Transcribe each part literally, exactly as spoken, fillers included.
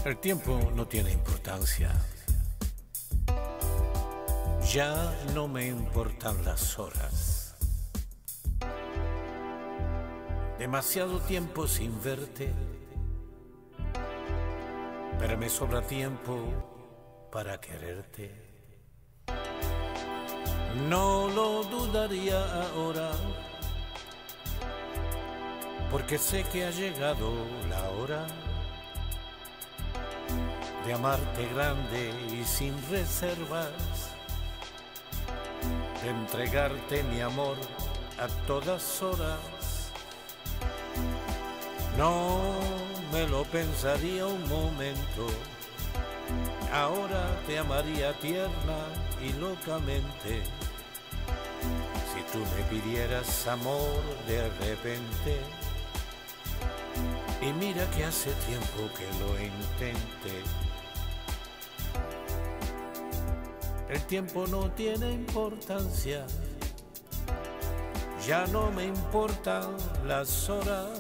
El tiempo no tiene importancia. Ya no me importan las horas. Demasiado tiempo sin verte, pero me sobra tiempo para quererte. No lo dudaría ahora, porque sé que ha llegado la hora de amarte grande y sin reservas, de entregarte mi amor a todas horas. No me lo pensaría un momento, ahora te amaría tierna y locamente. Si tú me pidieras amor de repente, y mira que hace tiempo que lo intenté. El tiempo no tiene importancia, ya no me importan las horas.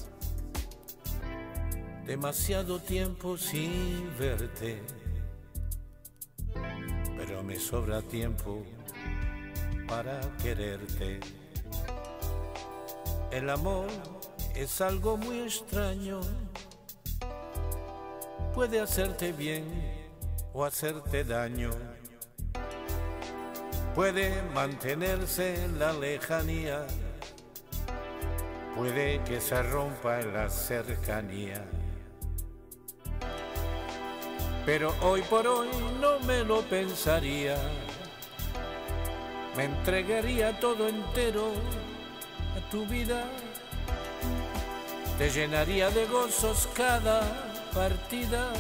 Demasiado tiempo sin verte, pero me sobra tiempo para quererte. El amor es algo muy extraño, puede hacerte bien o hacerte daño. Puede mantenerse en la lejanía, puede que se rompa en la cercanía. Pero hoy por hoy no me lo pensaría, me entregaría todo entero a tu vida. Te llenaría de gozos cada partida,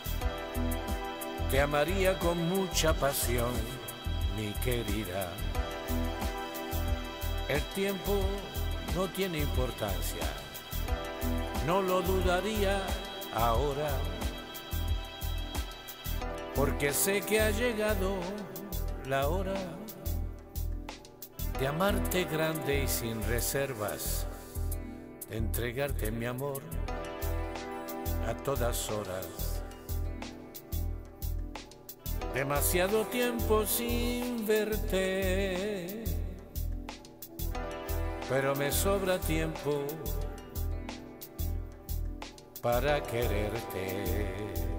te amaría con mucha pasión, mi querida. El tiempo no tiene importancia, no lo dudaría ahora, porque sé que ha llegado la hora de amarte grande y sin reservas, de entregarte mi amor a todas horas. Demasiado tiempo sin verte, pero me sobra tiempo para quererte.